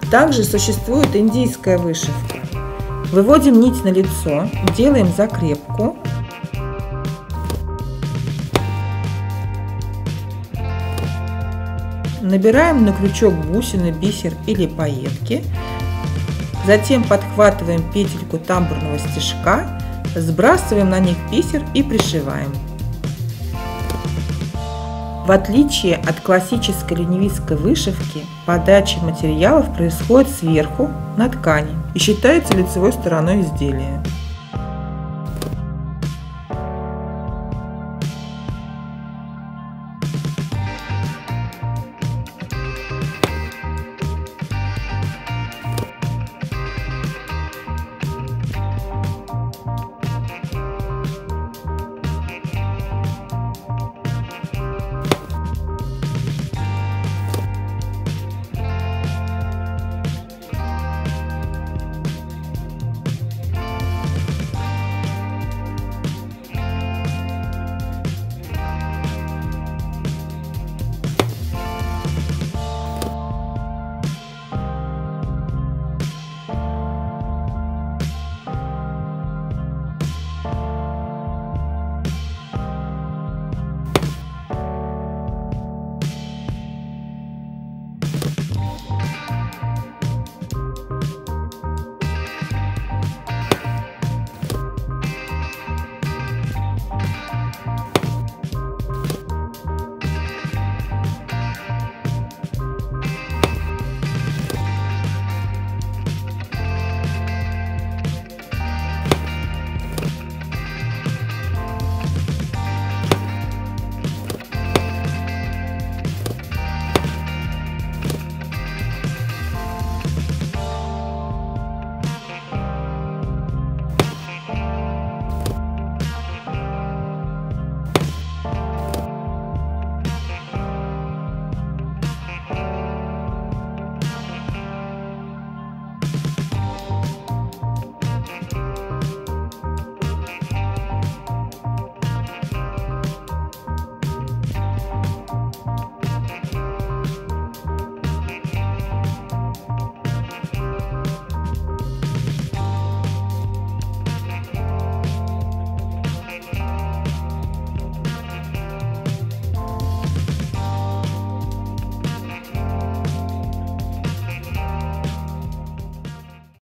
Также существует индийская вышивка. Выводим нить на лицо, делаем закрепку. Набираем на крючок бусины, бисер или пайетки. Затем подхватываем петельку тамбурного стежка, сбрасываем на них бисер и пришиваем. В отличие от классической ленивистской вышивки, подача материалов происходит сверху на ткани и считается лицевой стороной изделия.